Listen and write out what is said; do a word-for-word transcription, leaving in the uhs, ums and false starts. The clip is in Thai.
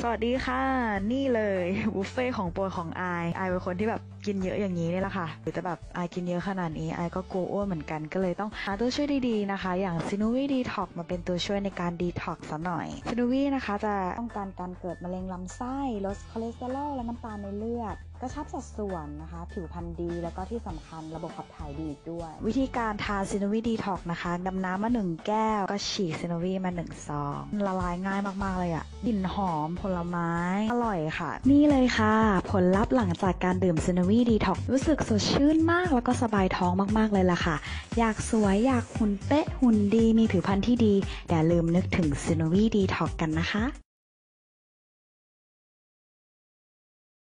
วัสดีค่ะนี่เลยบุฟเฟ่ของโปรดของไอไอเป็นคนที่แบบกินเยอะอย่างนี้นี่แหละค่ะหรือแต่แบบไอกินเยอะขนาดนี้ไอก็กลัวอ้วนเหมือนกันก็เลยต้องหาตัวช่วยดีๆนะคะอย่างซินูวีดีท็อกมาเป็นตัวช่วยในการดีท็อกซะหน่อยซินูวีนะคะจะป้องกันการเกิดมะเร็งลำไส้ลดคอเลสเตอรอลและน้ำตาลในเลือดกระชับสัดส่วนนะคะผิวพรรณดีแล้วก็ที่สำคัญระบบขับถ่ายดีด้วยวิธีการทานซินูวีดีท็อกนะคะดำน้ำมาหนึ่งแก้วก็ฉีกซินูวีมาหนึ่งซองละลายง่ายมากๆเลยอ่ะกลิ่นหอมผลไม้อร่อยค่ะนี่เลยค่ะผลลัพธ์หลังจากการดื่มซินูวีดีท็อกรู้สึกสดชื่นมากแล้วก็สบายท้องมากๆเลยล่ะค่ะอยากสวยอยากหุ่นเป๊ะหุ่นดีมีผิวพรรณที่ดีอย่าลืมนึกถึงซินูวีดีท็อกกันนะคะ